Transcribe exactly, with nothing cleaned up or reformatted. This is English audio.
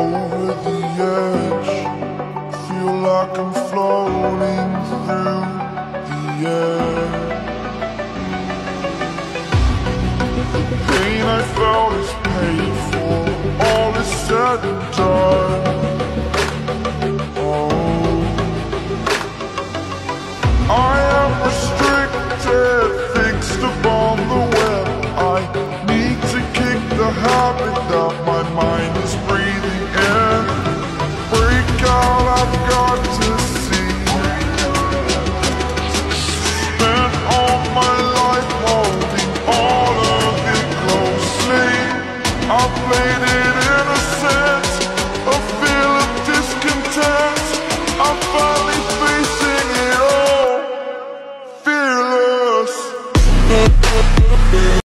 over the edge. Feel like I'm floating through the air. The pain I felt is paid for, all is said and done. Oh, I am restricted, fixed upon the web. I need to kick the habit that my mind is breathing in. Break out, I've got to see. Spent all my life holding all of it closely. I played it innocent, a feel of discontent. I'm finally facing it all, fearless.